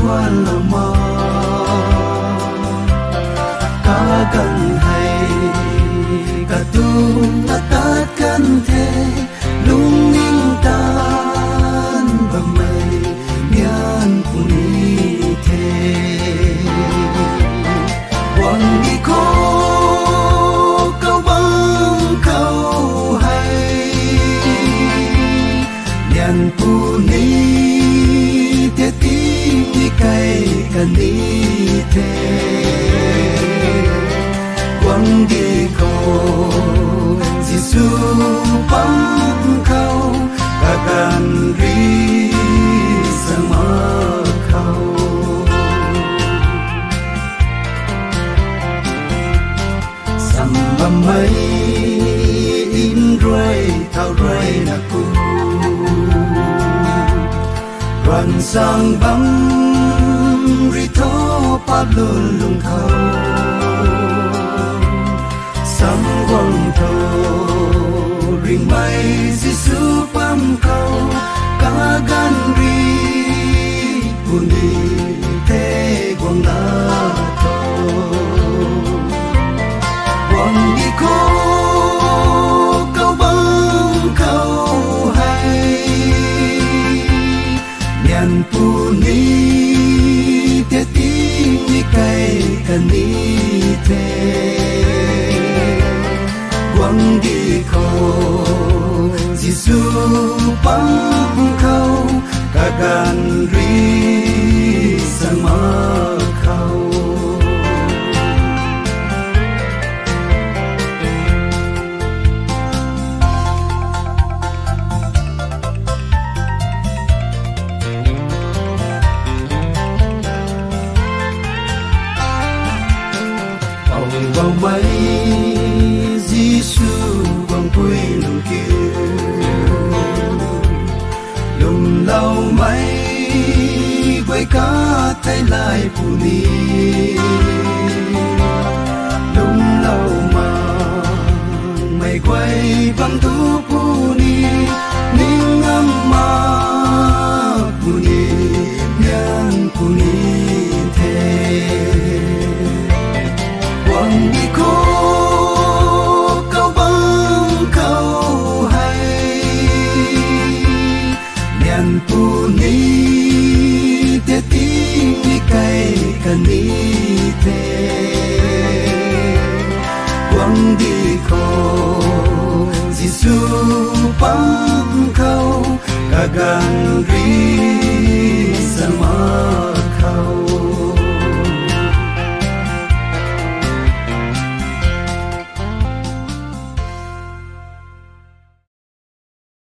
quan là mơ cả gần hay cả tu ta tát căn thế lung ninh tan và mây nhan của ni thế quăng đi khó câu băng câu hay nhan của ni thế tim đi cay cả ni thế quăng đi câu Giêsu băng câu cả gan ri sama câu samba mây in rơi thao rơi na cu đoàn sang băng ri thô pa luôn lung khâu sang quang thâu ring mây Giêsu băng câu cả gan ri buni thế quang na thâu quang đi khó câu băng câu hay nhan buni thế tim đi cay cần đi thế quăng đi khâu Giêsu băng khâu cả gan ri sama khâu vào mây Giêsu quăng quê lùng kia lùng lâu mây quay cá thấy lại phù ni lùng lâu mà mây quay vắng thu phù ni ninh âm mà phù ni nhân phù ni thế quăng đi khó câu băng câu hay nhan tu ni thế tim đi cay cần đi thế quăng đi khó Giêsu băng câu cả gan ri sama